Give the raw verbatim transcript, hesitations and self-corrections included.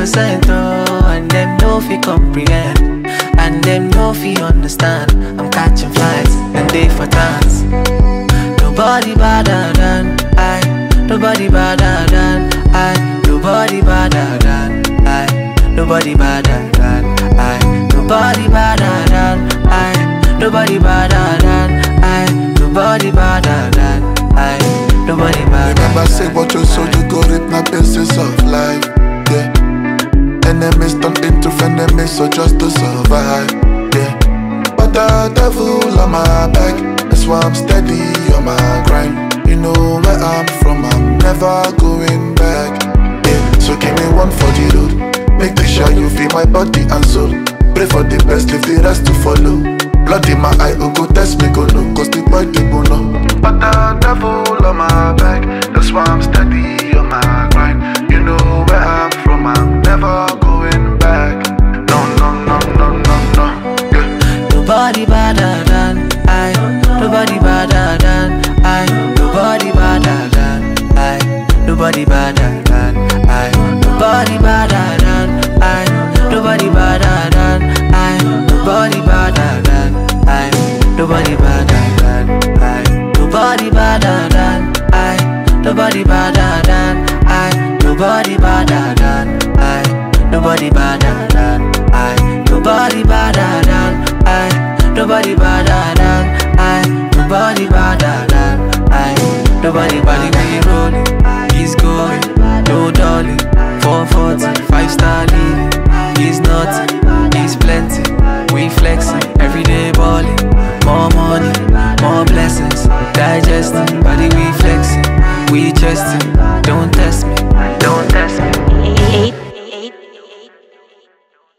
innocent, oh, and them no fi comprehend, and them no fi understand. I'm catching flights and they for dance. Nobody badder than I, nobody badder than I, nobody badder than I, nobody badder than I, nobody badder than I, nobody badder than I, nobody badder than I, nobody badder. Remember say what you sow you go reap na basis of life, yeah. Enemies turn into frenemies so just to survive, yeah. But the devil on my back, that's why I'm steady on my grind. You know where I'm from, I'm never going back, yeah. So give me one for the road, make sure you feel my body and soul. Pray for the best, leave the rest to follow. Blood in my eye, oh go test me, go no, cause the boy they go no. But the devil on my back, that's why I'm steady on my grind. You know where I'm from, I'm never going back. No, no, no, no, no, no, yeah. Nobody badder than I, nobody badder than I, nobody badder than I, nobody badder than I, nobody badder than I, nobody badder than I, nobody badder than I, nobody badder than I, nobody badder than I, nobody badder than I, nobody badder than I, nobody badder than I, nobody badder than I, nobody badder than I, nobody badder than I, nobody body we rolling, he's going, no dolly, four forty, five star living, he's nothing, he's plenty, we flexing, everyday balling, more money, more blessings, digesting, body we flexing, we chesting, don't test me, don't test me.